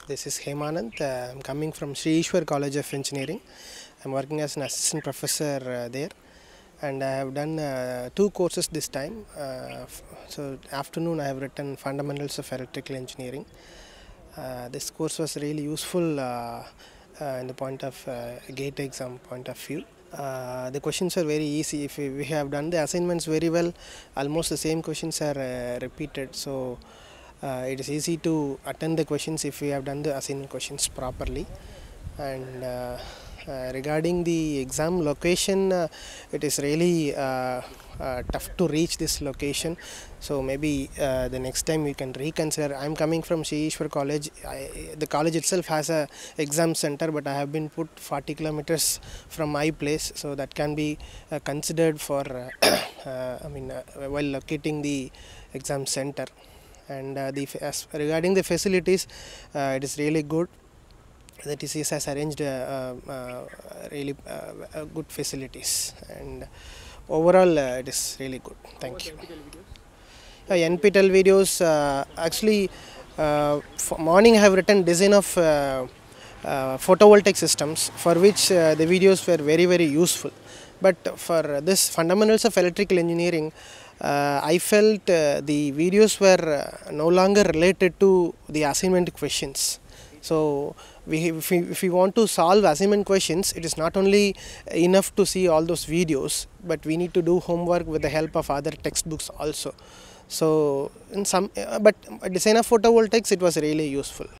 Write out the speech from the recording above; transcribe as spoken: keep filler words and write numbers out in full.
This is Hemanand. Uh, I'm coming from Sri Ishwar College of Engineering. I'm working as an assistant professor uh, there, and I have done uh, two courses this time. Uh, so afternoon I have written Fundamentals of Electrical Engineering. Uh, this course was really useful uh, uh, in the point of uh, GATE exam point of view. Uh, the questions are very easy. If we, we have done the assignments very well, almost the same questions are uh, repeated. So uh, it is easy to attend the questions if we have done the assignment questions properly. And uh, uh, regarding the exam location, uh, it is really uh, uh, tough to reach this location. So maybe uh, the next time we can reconsider. I am coming from Sri Ishwar College. I, the college itself has a exam center, but I have been put forty kilometers from my place, so that can be uh, considered for uh, uh, I mean uh, while locating the exam center. And uh, the as regarding the facilities, uh, it is really good. The T C S has arranged uh, uh, really uh, good facilities, and overall uh, it is really good. Thank you. Uh, N P T E L videos, uh, actually uh, for morning I have written design of uh, uh, photovoltaic systems, for which uh, the videos were very very useful. But for this fundamentals of electrical engineering, uh, I felt uh, the videos were uh, no longer related to the assignment questions. So we, if, we, if we want to solve assignment questions, it is not only enough to see all those videos, but we need to do homework with the help of other textbooks also. So in some, uh, but design of photovoltaics, it was really useful.